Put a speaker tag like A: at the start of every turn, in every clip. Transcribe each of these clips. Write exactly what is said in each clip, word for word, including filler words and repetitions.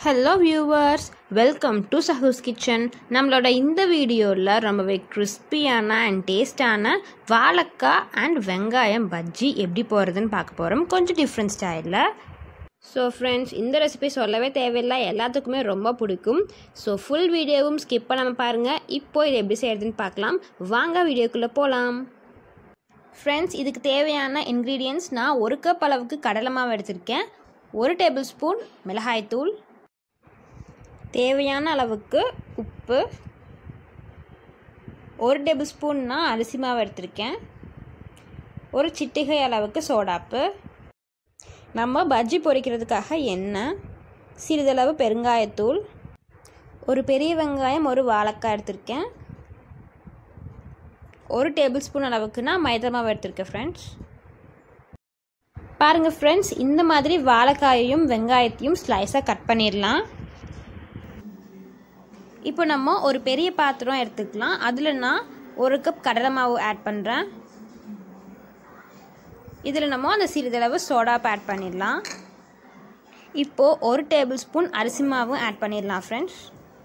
A: Hello viewers, welcome to Sahu's Kitchen. நம்மளோட இந்த வீடியோல ரொம்பவே கிறிஸ்பியான and டேஸ்டான வாழைக்காய் and வெங்காயம் பஜ்ஜி எப்படி போறதுன்னு பார்க்க போறோம். கொஞ்சம் டிஃபரண்ட் ஸ்டைல்ல. So friends, இந்த ரெசிபி சொல்லவே தேவையில்லை, எல்லாத்துக்குமே ரொம்ப பிடிக்கும். So full வீடியோவும் ஸ்கிப் பண்ணாம பாருங்க. இப்போ இது எப்படி செய்யறதுன்னு பார்க்கலாம். வாங்க வீடியோக்குள்ள போலாம். Friends, இதுக்கு தேவையான ingredients நான் ஒரு கப் அளவுக்கு கடலை மாவு எடுத்துர்க்கேன். ஒரு டேபிள்ஸ்பூன் மிளகாய் தூள், தேவையான அளவுக்கு உப்பு, ஒரு டேபிள்ஸ்பூன்னா அரிசி மாவு எடுத்துருக்கேன், ஒரு சிட்டிகை அளவுக்கு சோடாப்பு, நம்ம பஜ்ஜி பொரிக்கிறதுக்காக எண்ணெய், சிறிதளவு பெருங்காயத்தூள், ஒரு பெரிய வெங்காயம் ஒரு வாழைக்காய் எடுத்துருக்கேன், ஒரு டேபிள்ஸ்பூன் அளவுக்கு நான் மைதா மாவு எடுத்துருக்கேன். ஃப்ரெண்ட்ஸ் பாருங்கள் ஃப்ரெண்ட்ஸ், இந்த மாதிரி வாழைக்காயையும் வெங்காயத்தையும் ஸ்லைஸாக கட் பண்ணிடலாம். இப்போ நம்ம ஒரு பெரிய பாத்திரம் எடுத்துக்கலாம். அதில் நான் ஒரு கப் கடலை மாவு ஆட் பண்ணுறேன். இதில் நம்ம அந்த சிறிதளவு சோடாப்பு ஆட் பண்ணிடலாம். இப்போது ஒரு டேபிள் ஸ்பூன் அரிசி மாவு ஆட் பண்ணிடலாம். ஃப்ரெண்ட்ஸ்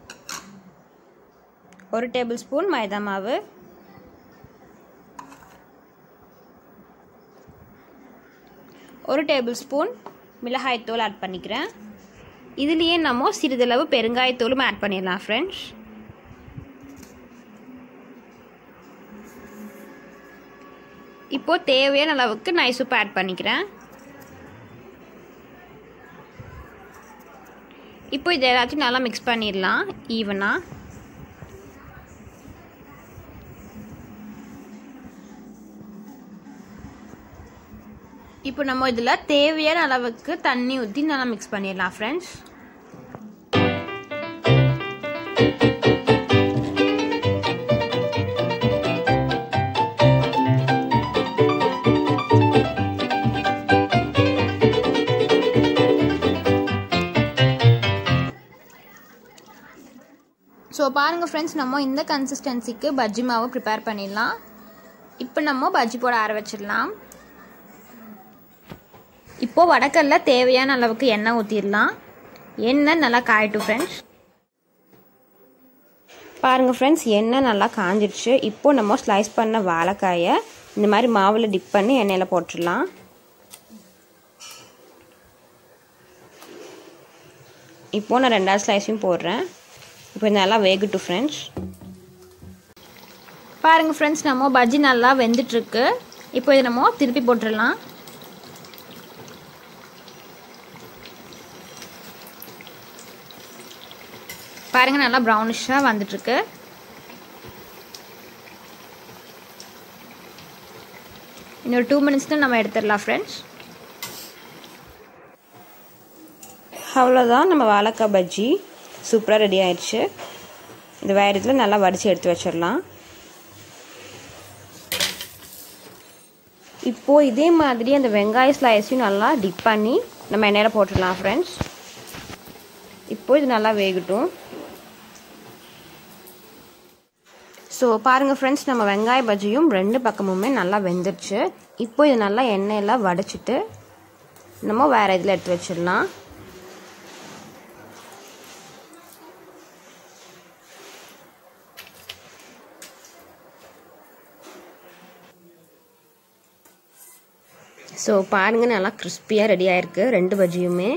A: ஒரு டேபிள் ஸ்பூன் மைதா மாவு, ஒரு டேபிள் ஸ்பூன் மிளகாய்த்தூள் ஆட் பண்ணிக்கிறேன். இதுலேயே நம்ம சிறிதளவு பெருங்காயத்தூளும் ஆட் பண்ணிடலாம். ஃப்ரெண்ட்ஸ் இப்போது தேவையான அளவுக்கு நைஸ் உப்பு ஆட் பண்ணிக்கிறேன். இப்போ இது எல்லாத்தையும் நல்லா மிக்ஸ் பண்ணிடலாம் ஈவனாக. இப்போ நம்ம இதில் தேவையான அளவுக்கு தண்ணி ஊற்றி நல்லா மிக்ஸ் பண்ணிடலாம். ஃப்ரெண்ட்ஸ் ஸோ பாருங்கள் ஃப்ரெண்ட்ஸ், நம்ம இந்த கன்சிஸ்டன்சிக்கு பஜ்ஜி மாவு ப்ரிப்பேர் பண்ணிடலாம். இப்போ நம்ம பஜ்ஜி போட ஆரம்பிச்சிடலாம். இப்போது வடக்கல்ல தேவையான அளவுக்கு எண்ணெய் ஊற்றிடலாம். எண்ணெய் நல்லா காயட்டும். ஃப்ரெண்ட்ஸ் பாருங்கள் ஃப்ரெண்ட்ஸ், எண்ணெய் நல்லா காஞ்சிடுச்சு. இப்போது நம்ம ஸ்லைஸ் பண்ண வாழைக்காயை இந்த மாதிரி மாவில் டிப் பண்ணி எண்ணெயில் போட்டுடலாம். இப்போது நான் ரெண்டாவது ஸ்லைஸையும் போடுறேன். இப்போ நல்லா வேகட்டும். ஃப்ரெண்ட்ஸ் பாருங்கள் ஃப்ரெண்ட்ஸ், நம்ம பஜ்ஜி நல்லா வெந்துட்டுருக்கு. இப்போ இதை நம்ம திருப்பி போட்டுடலாம். பாருங்கள் நல்லா ப்ரௌனிஷாக வந்துட்டுருக்கு. இன்னொரு டூ மினிட்ஸில் நம்ம எடுத்துடலாம். ஃப்ரெண்ட்ஸ் அவ்வளோதான், நம்ம வாழைக்காய் பஜ்ஜி சூப்பராக ரெடி ஆயிடுச்சு. இந்த வேறு இதில் நல்லா வடித்து எடுத்து வச்சிடலாம். இப்போது இதே மாதிரி அந்த வெங்காய ஸ்லைஸையும் நல்லா டிப் பண்ணி நம்ம எண்ணெயில் போட்டுடலாம். ஃப்ரெண்ட்ஸ் இப்போது இது நல்லா வேகட்டும். ஸோ பாருங்கள் ஃப்ரெண்ட்ஸ், நம்ம வெங்காய பஜ்ஜியும் ரெண்டு பக்கமுமே நல்லா வெந்துடுச்சு. இப்போ இது நல்லா எண்ணெயெல்லாம் வடிச்சிட்டு நம்ம வேறு இதில் எடுத்து வச்சிடலாம். ஸோ பாருங்கள் நல்லா கிறிஸ்பியாக ரெடி ஆகிருக்கு ரெண்டு பஜ்ஜியுமே.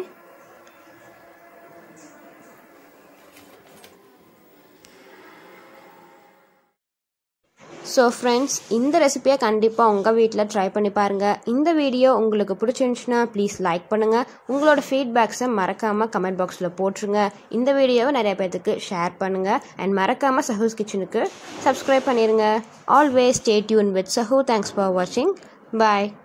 A: ஸோ ஃப்ரெண்ட்ஸ், இந்த ரெசிபியை கண்டிப்பாக உங்கள் வீட்டில் ட்ரை பண்ணி பாருங்கள். இந்த வீடியோ உங்களுக்கு பிடிச்சிருந்துச்சுன்னா ப்ளீஸ் லைக் பண்ணுங்கள். உங்களோட ஃபீட்பேக்ஸை மறக்காமல் கமெண்ட் பாக்ஸில் போட்டுருங்க. இந்த வீடியோவை நிறைய பேர்த்துக்கு ஷேர் பண்ணுங்கள். அண்ட் மறக்காமல் சஹூஸ் கிச்சனுக்கு சப்ஸ்கிரைப் பண்ணிடுங்க. Always stay tuned with Sahu. Thanks for வாட்சிங். பாய்.